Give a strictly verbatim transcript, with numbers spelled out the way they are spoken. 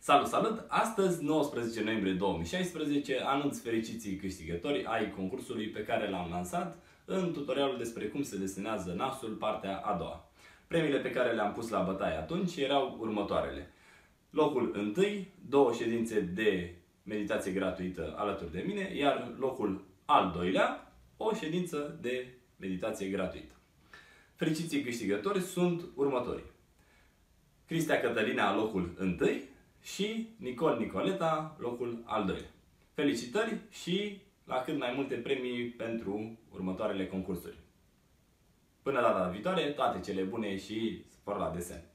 Salut, salut! Astăzi, nouăsprezece noiembrie două mii șaisprezece, anunț fericiții câștigători ai concursului pe care l-am lansat în tutorialul despre cum se desenează nasul, partea a doua. Premiile pe care le-am pus la bătaie atunci erau următoarele. Locul întâi, două ședințe de meditație gratuită alături de mine, iar locul al doilea, o ședință de meditație gratuită. Fericiții câștigători sunt următorii. Cristia Cătălina, locul întâi, și Nicol Nicoleta, locul al doilea. Felicitări și la cât mai multe premii pentru următoarele concursuri. Până data viitoare, toate cele bune și spor la desen!